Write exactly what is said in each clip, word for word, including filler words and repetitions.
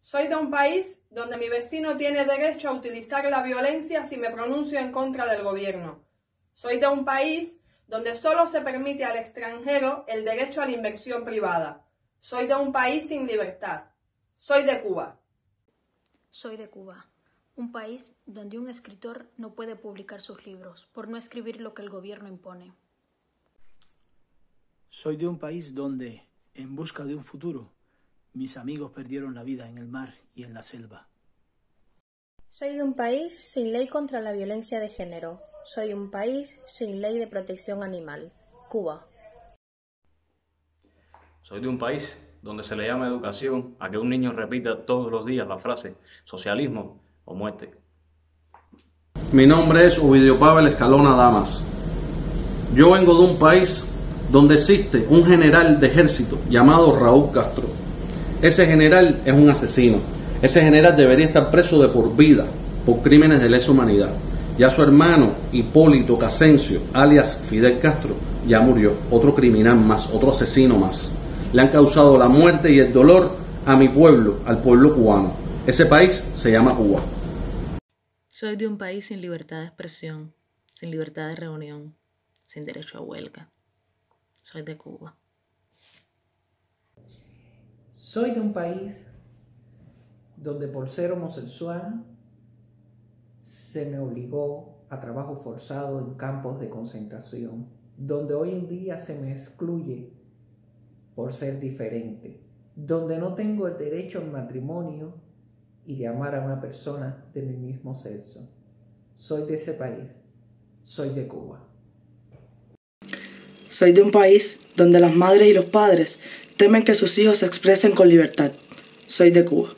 Soy de un país donde mi vecino tiene derecho a utilizar la violencia si me pronuncio en contra del gobierno. Soy de un país donde solo se permite al extranjero el derecho a la inversión privada. Soy de un país sin libertad. Soy de Cuba. Soy de Cuba, un país donde un escritor no puede publicar sus libros por no escribir lo que el gobierno impone. Soy de un país donde, en busca de un futuro, mis amigos perdieron la vida en el mar y en la selva. Soy de un país sin ley contra la violencia de género. Soy un país sin ley de protección animal. Cuba. Soy de un país donde se le llama educación a que un niño repita todos los días la frase socialismo o muerte. Mi nombre es Ovidio Pavel Escalona Damas. Yo vengo de un país donde existe un general de ejército llamado Raúl Castro. Ese general es un asesino. Ese general debería estar preso de por vida por crímenes de lesa humanidad. Ya su hermano Hipólito Cascencio, alias Fidel Castro, ya murió. Otro criminal más, otro asesino más. Le han causado la muerte y el dolor a mi pueblo, al pueblo cubano. Ese país se llama Cuba. Soy de un país sin libertad de expresión, sin libertad de reunión, sin derecho a huelga. Soy de Cuba. Soy de un país donde por ser homosexual se me obligó a trabajo forzado en campos de concentración, donde hoy en día se me excluye por ser diferente, donde no tengo el derecho al matrimonio y de amar a una persona de mi mismo sexo. Soy de ese país, soy de Cuba. Soy de un país donde las madres y los padres temen que sus hijos se expresen con libertad. Soy de Cuba.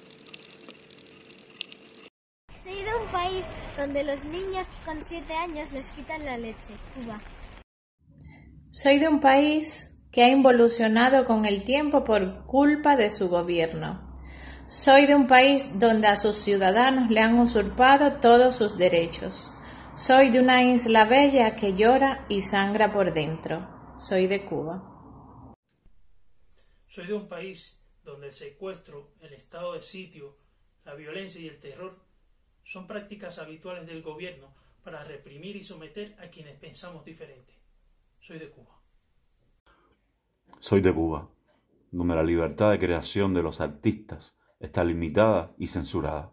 Soy de un país donde los niños con siete años les quitan la leche. Cuba. Soy de un país que ha involucionado con el tiempo por culpa de su gobierno. Soy de un país donde a sus ciudadanos le han usurpado todos sus derechos. Soy de una isla bella que llora y sangra por dentro. Soy de Cuba. Soy de un país donde el secuestro, el estado de sitio, la violencia y el terror son prácticas habituales del gobierno para reprimir y someter a quienes pensamos diferente. Soy de Cuba. Soy de Cuba, donde la libertad de creación de los artistas está limitada y censurada.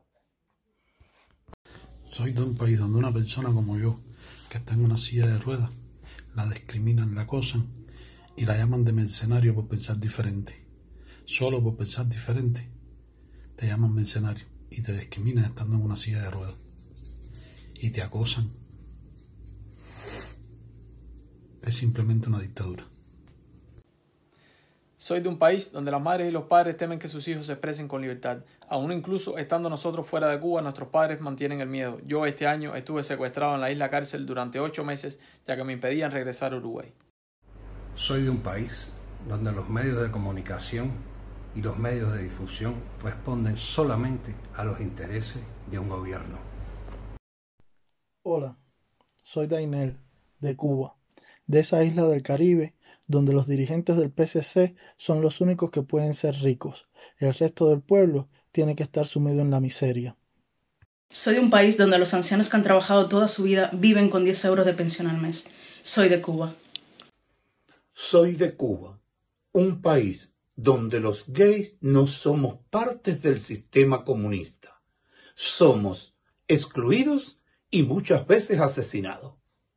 Soy de un país donde una persona como yo, que está en una silla de ruedas, la discriminan, la acosan y la llaman de mercenario por pensar diferente. Solo por pensar diferente te llaman mercenario y te discriminan estando en una silla de ruedas y te acosan. Es simplemente una dictadura. Soy de un país donde las madres y los padres temen que sus hijos se expresen con libertad. Aún incluso estando nosotros fuera de Cuba, nuestros padres mantienen el miedo. Yo este año estuve secuestrado en la isla cárcel durante ocho meses, ya que me impedían regresar a Uruguay. Soy de un país donde los medios de comunicación y los medios de difusión responden solamente a los intereses de un gobierno. Hola, soy Dainel, de Cuba, de esa isla del Caribe donde los dirigentes del P C C son los únicos que pueden ser ricos. El resto del pueblo tiene que estar sumido en la miseria. Soy de un país donde los ancianos que han trabajado toda su vida viven con diez euros de pensión al mes. Soy de Cuba. Soy de Cuba, un país donde los gays no somos partes del sistema comunista. Somos excluidos y muchas veces asesinados.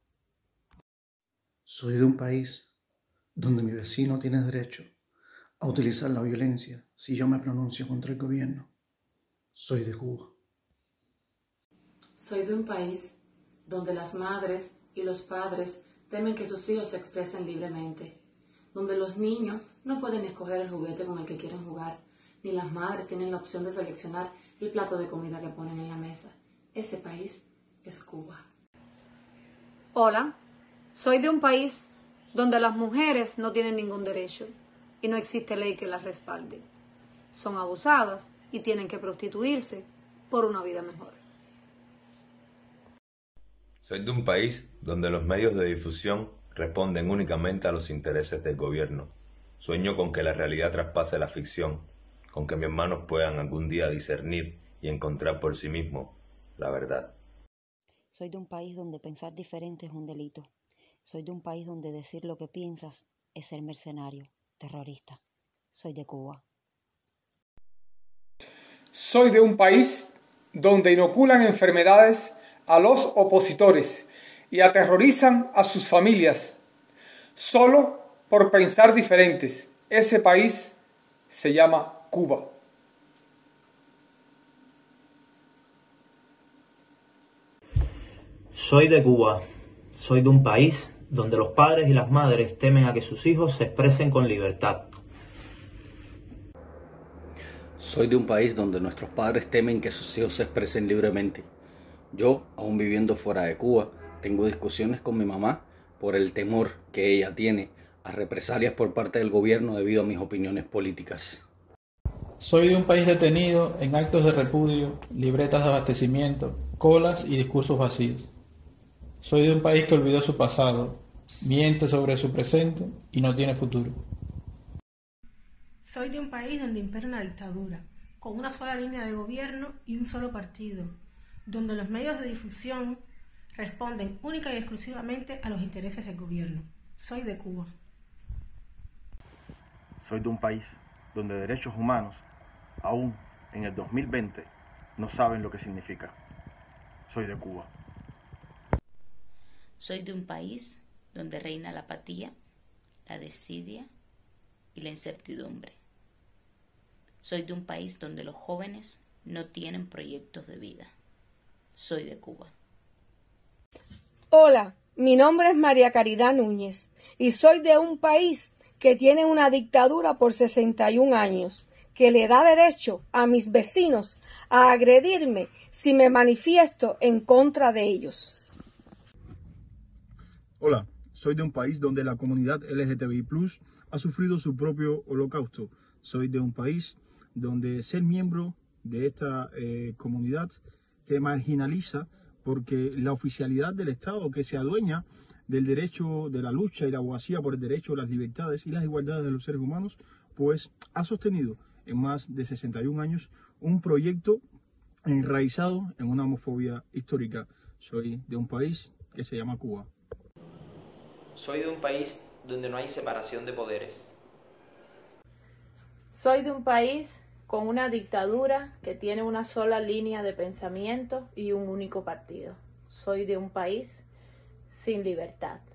Soy de un país donde mi vecino tiene derecho a utilizar la violencia si yo me pronuncio contra el gobierno. Soy de Cuba. Soy de un país donde las madres y los padres temen que sus hijos se expresen libremente, donde los niños no pueden escoger el juguete con el que quieren jugar, ni las madres tienen la opción de seleccionar el plato de comida que ponen en la mesa. Ese país es Cuba. Hola, soy de un país donde las mujeres no tienen ningún derecho y no existe ley que las respalde. Son abusadas y tienen que prostituirse por una vida mejor. Soy de un país donde los medios de difusión responden únicamente a los intereses del gobierno. Sueño con que la realidad traspase la ficción, aunque mis manos puedan algún día discernir y encontrar por sí mismos la verdad. Soy de un país donde pensar diferente es un delito. Soy de un país donde decir lo que piensas es ser mercenario, terrorista. Soy de Cuba. Soy de un país donde inoculan enfermedades a los opositores y aterrorizan a sus familias, solo por pensar diferentes. Ese país se llama Cuba. Soy de Cuba. Soy de un país donde los padres y las madres temen a que sus hijos se expresen con libertad. Soy de un país donde nuestros padres temen que sus hijos se expresen libremente. Yo, aún viviendo fuera de Cuba, tengo discusiones con mi mamá por el temor que ella tiene a represalias por parte del gobierno debido a mis opiniones políticas. Soy de un país detenido en actos de repudio, libretas de abastecimiento, colas y discursos vacíos. Soy de un país que olvidó su pasado, miente sobre su presente y no tiene futuro. Soy de un país donde impera una dictadura, con una sola línea de gobierno y un solo partido, donde los medios de difusión responden única y exclusivamente a los intereses del gobierno. Soy de Cuba. Soy de un país donde derechos humanos, aún en el dos mil veinte, no saben lo que significa. Soy de Cuba. Soy de un país donde reina la apatía, la desidia y la incertidumbre. Soy de un país donde los jóvenes no tienen proyectos de vida. Soy de Cuba. Hola, mi nombre es María Caridad Núñez y soy de un país que tiene una dictadura por sesenta y un años, que le da derecho a mis vecinos a agredirme si me manifiesto en contra de ellos. Hola, soy de un país donde la comunidad L G T B I plus, ha sufrido su propio holocausto. Soy de un país donde ser miembro de esta eh, comunidad te marginaliza porque la oficialidad del Estado, que se adueña del derecho de la lucha y la abogacía por el derecho a las libertades y las igualdades de los seres humanos, pues ha sostenido en más de sesenta y un años un proyecto enraizado en una homofobia histórica. Soy de un país que se llama Cuba. Soy de un país donde no hay separación de poderes. Soy de un país con una dictadura que tiene una sola línea de pensamiento y un único partido. Soy de un país sin libertad.